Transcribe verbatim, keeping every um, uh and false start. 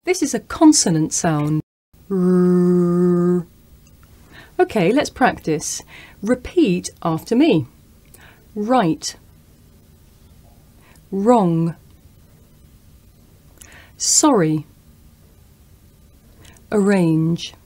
This is a consonant sound. R. Okay, let's practice. Repeat after me. Right. Wrong. Sorry. Arrange.